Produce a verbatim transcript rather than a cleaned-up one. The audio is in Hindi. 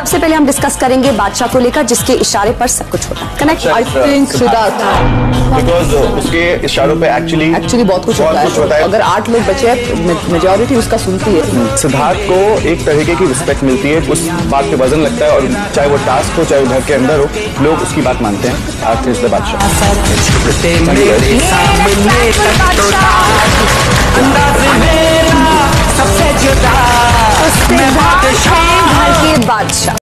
सबसे पहले हम डिस्कस करेंगे बादशाह को लेकर, जिसके इशारे पर सब कुछ होता है। Connect I think Siddharth, because उसके इशारों पे एक्चुअली एक्चुअली बहुत कुछ होता है। अगर आठ लोग बचे हैं, मेजोरिटी उसका सुनती है। सिद्धार्थ को एक तरीके की रिस्पेक्ट मिलती है, उस बात पे वजन लगता है, और चाहे वो टास्क हो चाहे वो घर के अंदर हो, लोग उसकी बात मानते हैं। आर्थ इज द बादशाह। घर के बादशाह।